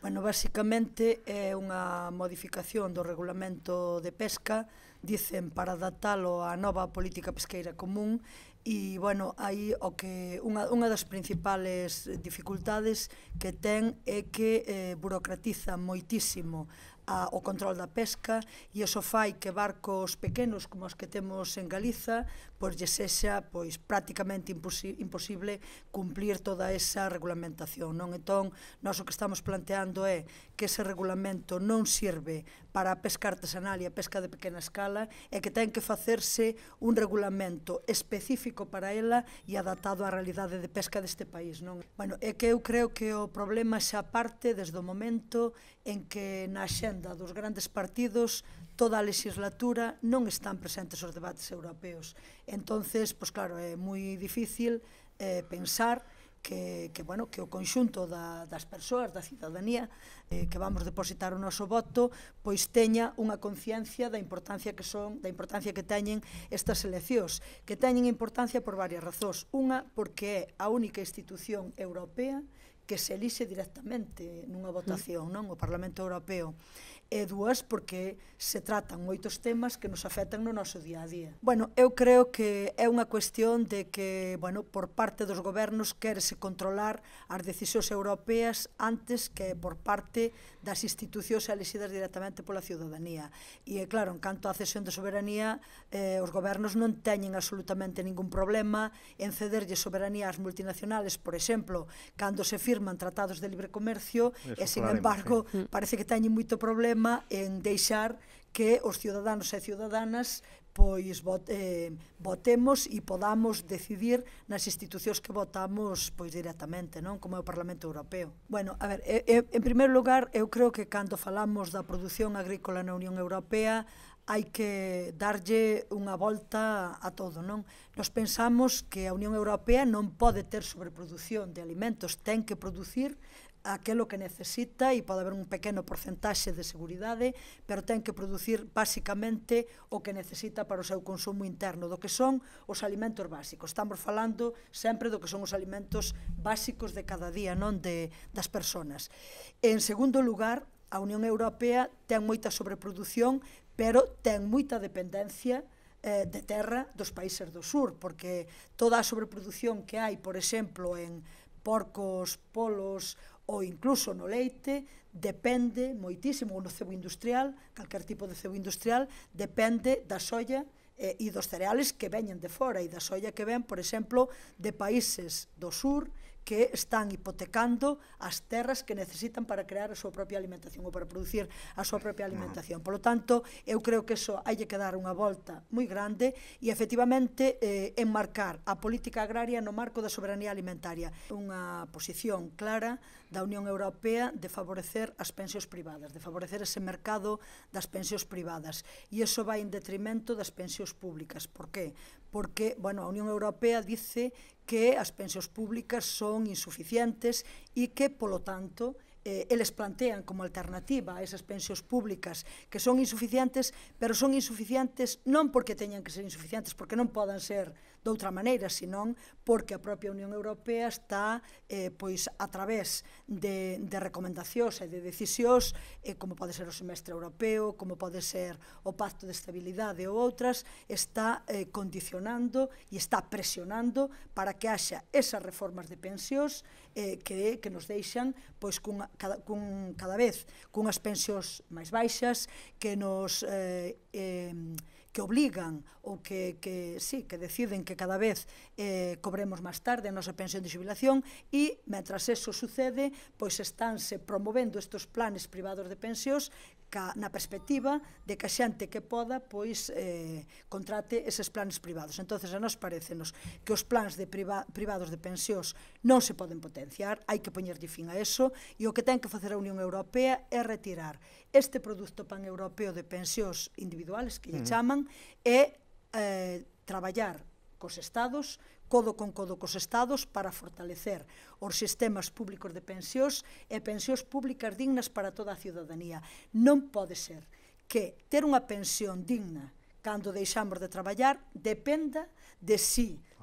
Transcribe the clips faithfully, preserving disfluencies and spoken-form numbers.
Bueno, basicamente é unha modificación do regulamento de pesca, dicen para adaptalo á nova política pesqueira común, e, bueno, aí o que unha, unha das principales dificultades que ten é que eh, burocratiza moitísimo a, o control da pesca, e iso fai que barcos pequenos como os que temos en Galiza pois lle sexa pois prácticamente imposi imposible cumplir toda esa regulamentación, non? Entón, nós o que estamos planteando é que ese regulamento non sirve para a pesca artesanal e a pesca de pequena escala, e que ten que facerse un regulamento específico para ela e adaptado á realidade de pesca deste país, non? Bueno, é que eu creo que o problema xa parte desde o momento en que na xenda dos grandes partidos toda a legislatura non están presentes os debates europeos. Entonces, pois claro, é moi difícil eh, pensar que, que, bueno, que o conxunto da, das persoas, da cidadanía, eh, que vamos depositar o noso voto, pois teña unha conciencia da importancia que son, da importancia que teñen estas eleccións, que teñen importancia por varias razóns. Unha, porque é a única institución europea que se elixe directamente nunha votación, non? O Parlamento Europeo. E dúas, porque se tratan moitos temas que nos afectan no noso día a día. Bueno, eu creo que é unha cuestión de que, bueno, por parte dos gobernos quérese controlar as decisións europeas antes que por parte das institucións elixidas directamente pola ciudadanía. E, claro, en canto á cesión de soberanía, eh, os gobernos non teñen absolutamente ningún problema en cederlle soberanía ás multinacionales, por exemplo, cando se firman tratados de libre comercio, e, sin embargo, parece que teñen moito problema en deixar que os ciudadanos e ciudadanas pois vote, votemos e podamos decidir nas institucións que votamos pois directamente, non? Como é o Parlamento Europeo. Bueno, a ver, e, e, en primeiro lugar, eu creo que cando falamos da produción agrícola na Unión Europea hai que darlle unha volta a todo, non? Nos pensamos que a Unión Europea non pode ter sobreproducción de alimentos, ten que producir aquilo que necesita, e pode haber un pequeno porcentaxe de seguridade, pero ten que producir basicamente o que necesita para o seu consumo interno, do que son os alimentos básicos. Estamos falando sempre do que son os alimentos básicos de cada día, non de, das persoas. En segundo lugar, a Unión Europea ten moita sobreproducción, pero ten moita dependencia eh, de terra dos países do sur, porque toda a sobreproducción que hai, por exemplo, en porcos, polos ou incluso no leite, depende moitísimo, ou no cebo industrial, calquer tipo de cebo industrial, depende da soia eh, e dos cereales que veñen de fora, e da soia que ven, por exemplo, de países do sur que están hipotecando as terras que necesitan para crear a súa propia alimentación ou para producir a súa propia alimentación. Por lo tanto, eu creo que eso hai que dar unha volta moi grande e, efectivamente, eh, enmarcar a política agraria no marco da soberanía alimentaria. Unha posición clara da Unión Europea de favorecer as pensións privadas, de favorecer ese mercado das pensións privadas. E iso vai en detrimento das pensións públicas. Por qué? Porque, bueno, a Unión Europea dice que as pensións públicas son insuficientes e que, polo tanto, eh, eles plantean como alternativa a esas pensións públicas que son insuficientes, pero son insuficientes non porque teñan que ser insuficientes, porque non podan ser de outra maneira, senón porque a propia Unión Europea está, eh, pois, a través de, de recomendacións e de decisións, eh, como pode ser o semestre europeo, como pode ser o Pacto de Estabilidade ou outras, está eh, condicionando e está presionando para que haxa esas reformas de pensións eh, que, que nos deixan pois, cun, cada, cun, cada vez cunhas pensións máis baixas, que nos eh, eh, que obligan ou que, que, sí, que deciden que cada vez eh, cobremos máis tarde a nosa pensión de xubilación, e, mentras eso sucede, pois estánse promovendo estes planes privados de pensións ca, na perspectiva de que a xente que poda pois eh, contrate eses planes privados. Entonces, a nós parecenos que os plans de priva, privados de pensións non se poden potenciar, hai que poñerlle fin a eso, e o que ten que facer a Unión Europea é retirar este produto paneuropeo de pensións individuales, que lle chaman, e eh, traballar cos estados, codo con codo cos estados, para fortalecer os sistemas públicos de pensións e pensións públicas dignas para toda a ciudadanía. Non pode ser que ter unha pensión digna cando deixamos de traballar dependa de si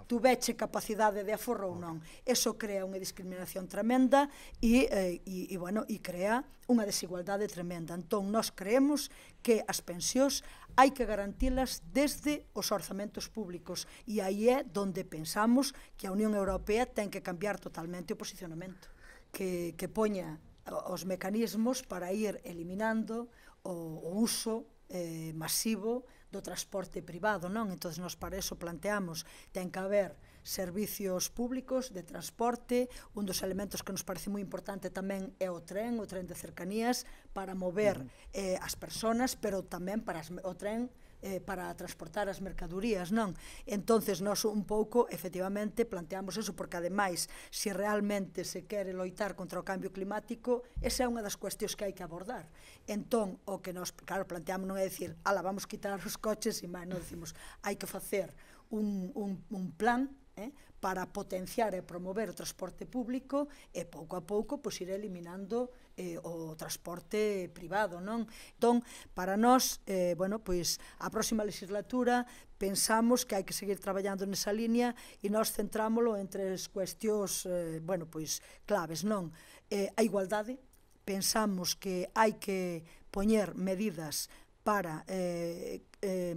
tuveche capacidade de aforro ou non. Eso crea unha discriminación tremenda e, eh, e, e, bueno, e crea unha desigualdade tremenda. Entón, nós creemos que as pensións hai que garantilas desde os orzamentos públicos e aí é donde pensamos que a Unión Europea ten que cambiar totalmente o posicionamento, que, que poña os mecanismos para ir eliminando o, o uso eh, masivo do transporte privado, non? Entón, nós para eso planteamos, ten que haber servicios públicos de transporte, un dos elementos que nos parece moi importante tamén é o tren, o tren de cercanías, para mover eh, as persoas, pero tamén para as, o tren Eh, para transportar as mercadorías, non? Entonces, nós un pouco, efectivamente, planteamos eso, porque ademais, se realmente se quere loitar contra o cambio climático, esa é unha das cuestións que hai que abordar. Entón, o que nós, claro, planteamos non é dicir, ala, vamos quitar os coches, e máis, non decimos, hai que facer un, un, un plan, eh, para potenciar e promover o transporte público e pouco a pouco pois, ir eliminando eh, o transporte privado, non? Entón, para nós, eh, bueno, pois, a próxima legislatura pensamos que hai que seguir traballando nesa línea e nós centrámolo en tres cuestións, eh, bueno, pois, claves, non? Eh, a igualdade, pensamos que hai que poñer medidas para eh, eh,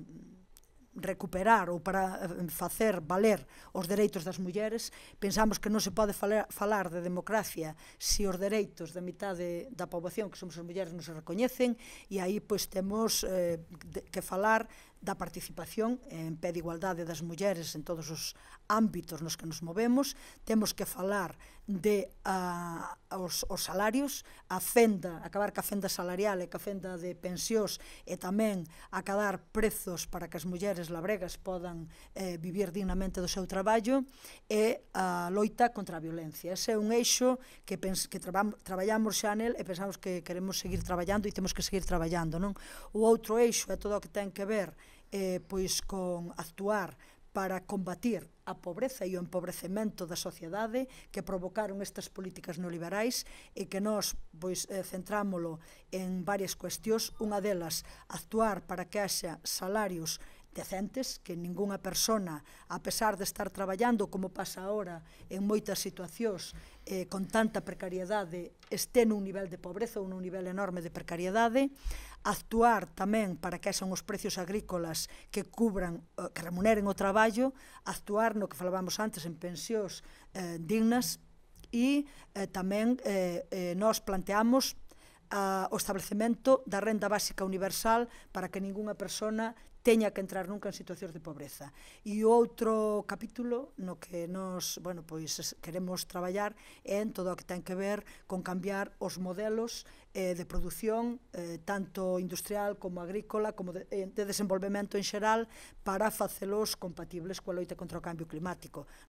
recuperar ou para facer valer os dereitos das mulleres. Pensamos que non se pode falar, falar de democracia se os dereitos da mitade da poboación, que somos as mulleres, non se recoñecen, e aí pois temos eh, de, que falar da participación en pé de igualdade das mulleres en todos os ámbitos nos que nos movemos. Temos que falar de a, os, os salarios, a fenda, acabar ca fenda salarial e ca fenda de pensións e tamén acabar prezos para que as mulleres labregas podan eh, vivir dignamente do seu traballo e a loita contra a violencia. Ese é un eixo que, pens, que traba, traballamos xa nel e pensamos que queremos seguir traballando e temos que seguir traballando, non? O outro eixo é todo o que ten que ver eh, pois con actuar para combatir a pobreza e o empobrecemento da sociedade que provocaron estas políticas neoliberais e que nós pois, eh, centrámolo en varias cuestións. Unha delas, actuar para que haxa salarios decentes, que ningunha persona, a pesar de estar traballando, como pasa ahora en moitas situacións, eh, con tanta precariedade, este nun nivel de pobreza ou nun nivel enorme de precariedade. Actuar tamén para que haxan os precios agrícolas que cubran, que remuneren o traballo, actuar no que falábamos antes en pensións eh, dignas e eh, tamén eh, eh, nós planteamos a, o establecemento da renda básica universal para que ningunha persona teña que entrar nunca en situacións de pobreza. E o outro capítulo no que nos, bueno, pois queremos traballar é en todo o que ten que ver con cambiar os modelos eh, de produción, eh, tanto industrial como agrícola, como de, de desenvolvemento en xeral, para facelos compatibles coa loita contra o cambio climático.